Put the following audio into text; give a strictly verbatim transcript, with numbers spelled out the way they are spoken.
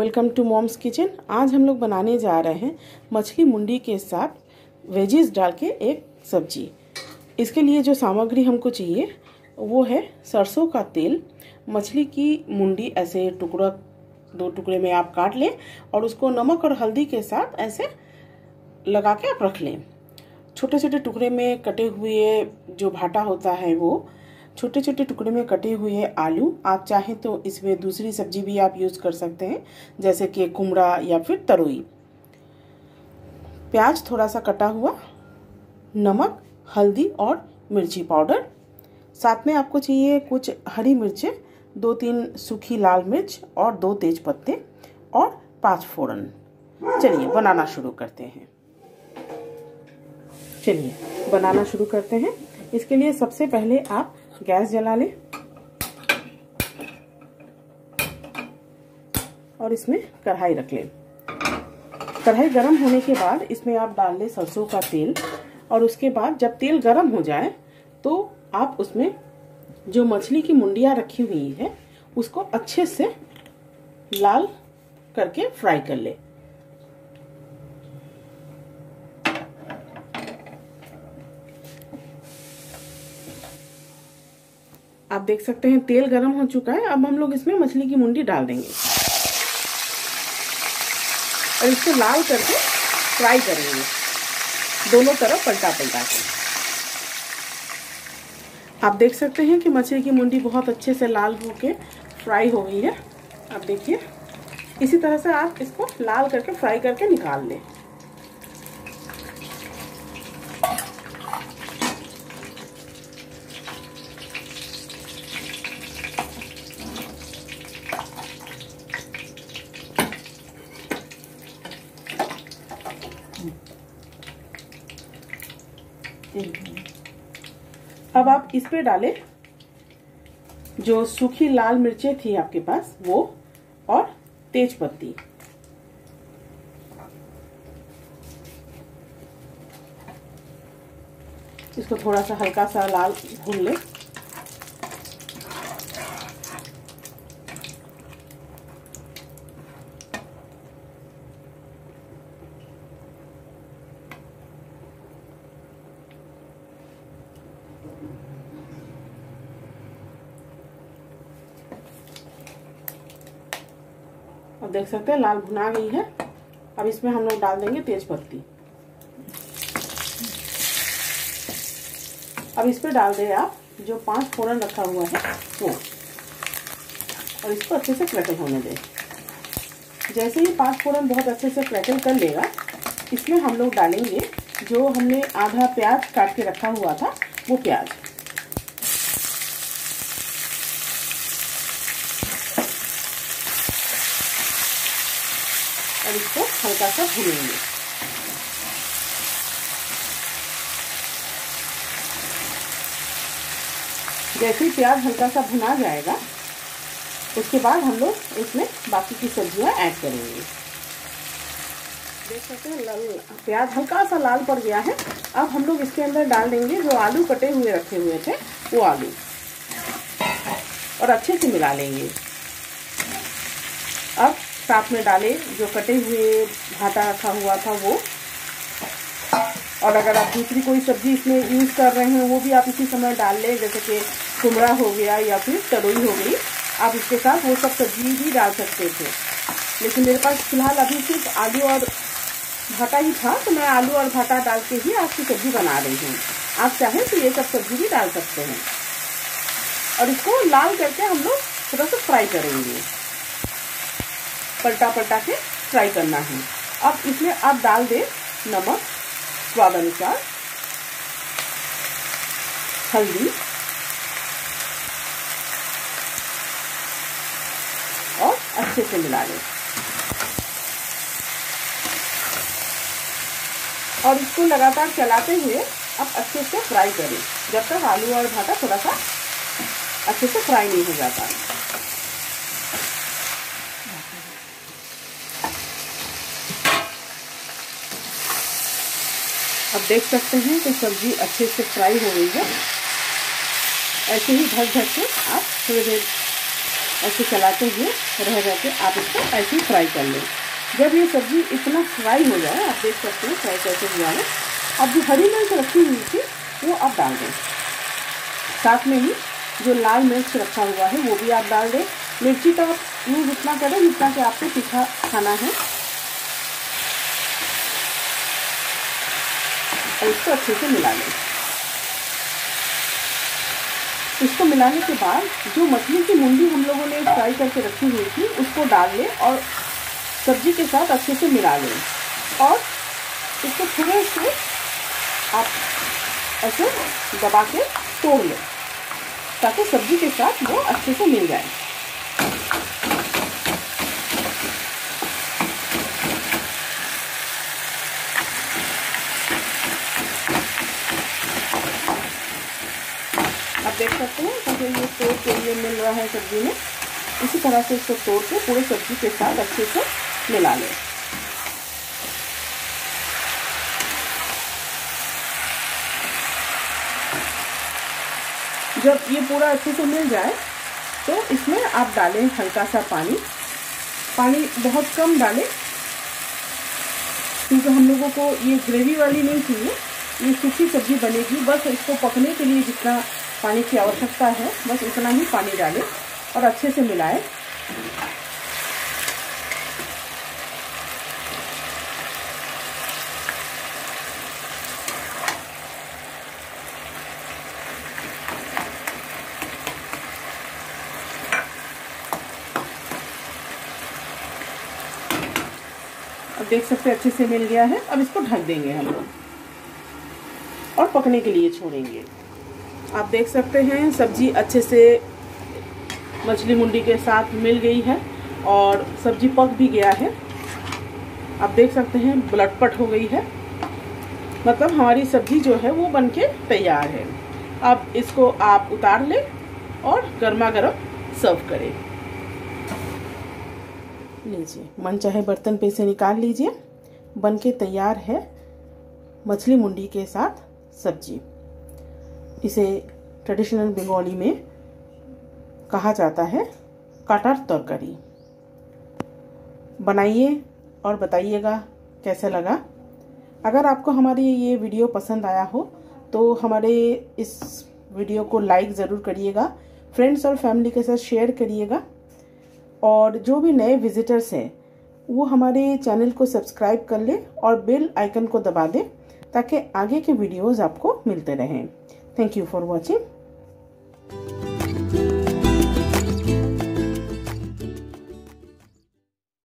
Welcome to moms kitchen. आज हम लोग बनाने जा रहे हैं मछली मुंडी के साथ वेजिस डाल के एक सब्जी। इसके लिए जो सामग्री हमको चाहिए वो है सरसों का तेल, मछली की मुंडी ऐसे टुकड़ा दो टुकड़े में आप काट लें और उसको नमक और हल्दी के साथ ऐसे लगा के आप रख लें। छोटे छोटे टुकड़े में कटे हुए जो भाटा होता है वो छोटे छोटे टुकड़े में कटे हुए आलू, आप चाहें तो इसमें दूसरी सब्जी भी आप यूज़ कर सकते हैं जैसे कि कुमड़ा या फिर तरोई। प्याज थोड़ा सा कटा हुआ, नमक, हल्दी और मिर्ची पाउडर। साथ में आपको चाहिए कुछ हरी मिर्चें, दो तीन सूखी लाल मिर्च और दो तेज पत्ते और पांच फोड़न। चलिए बनाना शुरू करते हैं। चलिए बनाना शुरू करते हैं। इसके लिए सबसे पहले आप गैस जला लें और इसमें कढ़ाई रख लें। कढ़ाई गर्म होने के बाद इसमें आप डाल लें सरसों का तेल और उसके बाद जब तेल गर्म हो जाए तो आप उसमें जो मछली की मुंडियाँ रखी हुई है उसको अच्छे से लाल करके फ्राई कर लें। आप देख सकते हैं तेल गरम हो चुका है। अब हम लोग इसमें मछली की मुंडी डाल देंगे और इसको लाल करके फ्राई करेंगे, दोनों तरफ पलटा पलटा के। आप देख सकते हैं कि मछली की मुंडी बहुत अच्छे से लाल होके फ्राई हो गई है। अब देखिए इसी तरह से आप इसको लाल करके फ्राई करके निकाल लें। अब आप इस पे डालें जो सूखी लाल मिर्चें थी आपके पास वो और तेज पत्ती। इसको थोड़ा सा हल्का सा लाल भून लें। अब देख सकते हैं लाल भुना गई है। अब इसमें हम लोग डाल देंगे तेज पत्ती। अब इस पे डाल दें आप जो पांच फोड़न रखा हुआ है वो और इसको अच्छे से क्रैकल होने दें। जैसे ही पांच फोड़न बहुत अच्छे से क्रैकल कर लेगा इसमें हम लोग डालेंगे जो हमने आधा प्याज काट के रखा हुआ था वो प्याज। और इसको हल्का सा भूनेंगे। जैसे ही प्याज हल्का सा भुना जाएगा उसके बाद हम लोग इसमें बाकी की सब्जियां ऐड करेंगे। देख सकते हैं प्याज हल्का सा लाल पड़ गया है। अब हम लोग इसके अंदर डाल देंगे जो आलू कटे हुए रखे हुए थे वो आलू और अच्छे से मिला लेंगे। अब साथ में डाले जो कटे हुए भाटा रखा हुआ था वो, और अगर आप दूसरी कोई सब्जी इसमें यूज कर रहे हैं वो भी आप इसी समय डाल लें जैसे कि कुमड़ा हो गया या फिर तरोई हो गई। आप इसके साथ वो सब सब्जी भी डाल सकते थे, लेकिन मेरे पास फिलहाल अभी सिर्फ आलू और भाटा ही था तो मैं आलू और भाटा डाल के ही आज की सब्जी बना रही हूँ। आप चाहें तो ये सब सब्जी भी डाल सकते हैं और इसको लाल करके हम लोग थोड़ा सा फ्राई करेंगे, पलटा पलटा के फ्राई करना है। अब इसमें आप डाल दें नमक स्वाद अनुसार, हल्दी और अच्छे से मिला लें और इसको लगातार चलाते हुए आप अच्छे से फ्राई करें जब तक आलू और भाटा थोड़ा सा अच्छे से फ्राई नहीं हो जाता। अब देख सकते हैं कि सब्जी अच्छे से फ्राई हो गई है। ऐसे ही ढक ढक के आप थोड़ी देर ऐसे चलाते हुए रह रह के आप इसको ऐसे ही फ्राई कर लें। जब ये सब्ज़ी इतना फ्राई हो जाए, आप देख सकते हैं फ्राई कैसे हुआ है। अब जो हरी मिर्च रखी हुई थी वो आप डाल दें, साथ में ही जो लाल मिर्च रखा हुआ है वो भी आप डाल दें। मिर्ची का आप यूज़ इतना करें जितना कि आपको तीखा खाना है, और इसको अच्छे से मिला लें। इसको मिलाने के बाद जो मछली की मुंडी हम लोगों ने फ्राई करके रखी हुई थी उसको डाल लें और सब्जी के साथ अच्छे से मिला लें, और इसको थोड़े से आप ऐसे दबा के तोड़ लें ताकि सब्जी के साथ वो अच्छे से मिल जाए। आप देख सकते हैं क्योंकि ये तोड़ के लिए मिल रहा है सब्जी में, इसी तरह से इसको तोड़ के पूरे सब्जी के साथ अच्छे से मिला लें। जब ये पूरा अच्छे से मिल जाए तो इसमें आप डालें हल्का सा पानी। पानी बहुत कम डालें क्योंकि हम लोगों को ये ग्रेवी वाली नहीं चाहिए, ये सूखी सब्जी बनेगी। बस इसको पकने के लिए जितना पानी की आवश्यकता है बस उतना ही पानी डालें और अच्छे से मिलाएं। अब देख सकते हैं अच्छे से मिल गया है। अब इसको ढक देंगे हम लोग और पकने के लिए छोड़ेंगे। आप देख सकते हैं सब्जी अच्छे से मछली मुंडी के साथ मिल गई है और सब्जी पक भी गया है। आप देख सकते हैं लटपट हो गई है, मतलब हमारी सब्जी जो है वो बनके तैयार है। अब इसको आप उतार लें और गर्मा गर्म सर्व करें। लीजिए, मन चाहे बर्तन पे से निकाल लीजिए। बनके तैयार है मछली मुंडी के साथ सब्जी। इसे ट्रेडिशनल बंगाली में कहा जाता है काटार तरकारी। बनाइए और बताइएगा कैसा लगा। अगर आपको हमारी ये वीडियो पसंद आया हो तो हमारे इस वीडियो को लाइक ज़रूर करिएगा, फ्रेंड्स और फैमिली के साथ शेयर करिएगा, और जो भी नए विजिटर्स हैं वो हमारे चैनल को सब्सक्राइब कर लें और बेल आइकन को दबा दें ताकि आगे के वीडियोस आपको मिलते रहें। Thank you for watching.